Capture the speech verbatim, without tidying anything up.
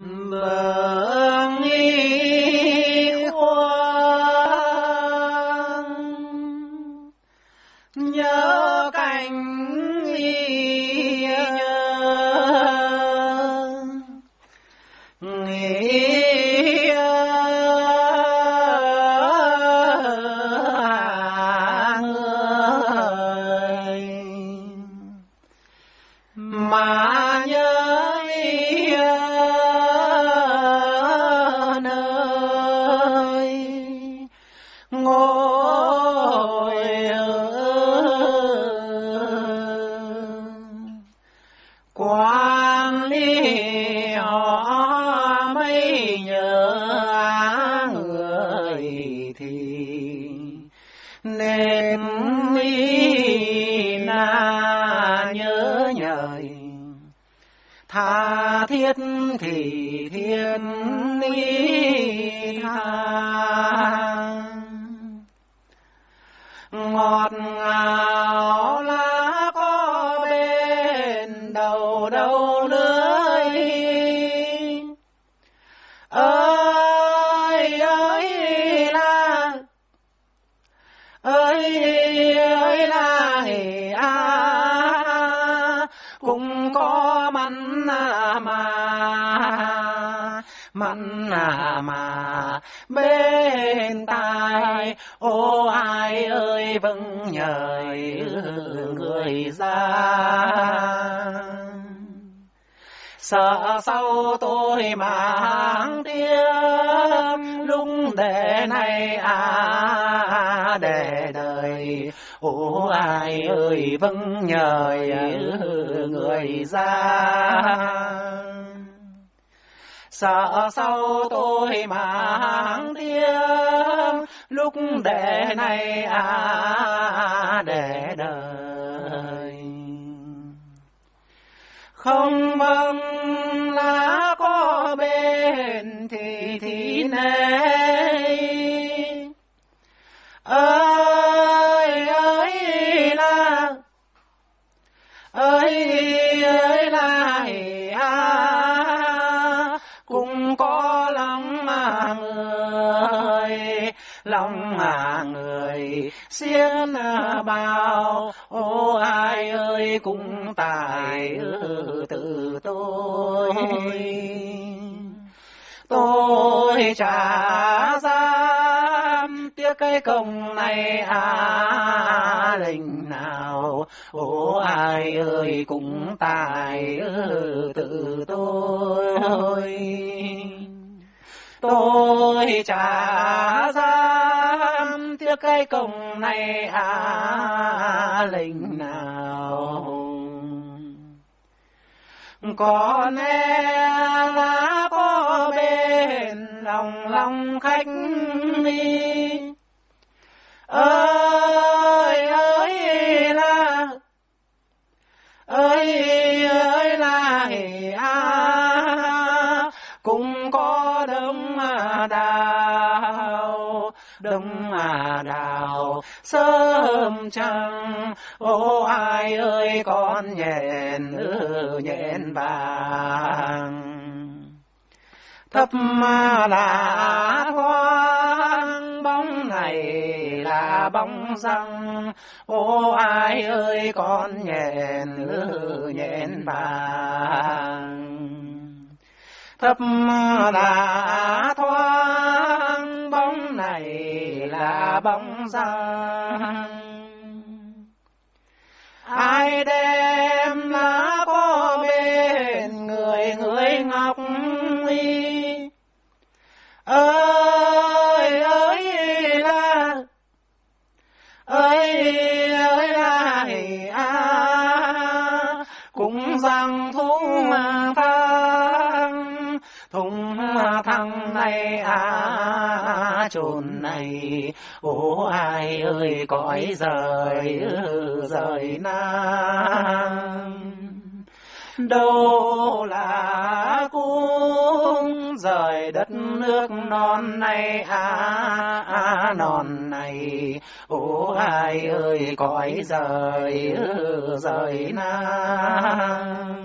bờ nghi khoan nhớ cảnh nghi nhớ nghi mà nhớ nơi ngồi quan ly họ mấy nhớ người thì nên mi na nhớ nhời tha thiết thì thiên ni tha ngọt ngào lá có bên đầu đâu lưới ơi ơi là ơi ơi là hề a cũng có mắn mà mắn mà bên tai ô ai ơi vâng nhời người ra sợ sau tôi mang tiếng lúc để này à để đời ô ai ơi vâng nhời người ra sợ sau tôi mang tiếng lúc để này à để đời không vâng lá có bên thì thì này ơi ơi là ơi ơi là à cũng có lòng mà người lòng mà người xiên bao ô ai ơi cũng tài từ tôi tôi trả dám tiếc cái công này à lình nào ô ai ơi cũng tài từ tôi tôi trả dám tiếc cái công này à lình nào có lẽ là có bên lòng lòng khách đi ơi ơi là ơi ơi là à cũng có đống đào đống đào sớm trăng ô ai ơi con nhện nhện vàng thấp mà là thoáng bóng này là bóng răng ô ai ơi con nhện nhện vàng thấp là thoáng bóng này là bóng răng ai đem lá có bên người người ngọc y ơi ơi là ơi ơi là à cũng rằng thú mà thăng thùng thằng này à chồn này ô ai ơi cõi rời rời nam đâu là cung rời đất nước non này à, à non này ô ai ơi cõi rời rời nam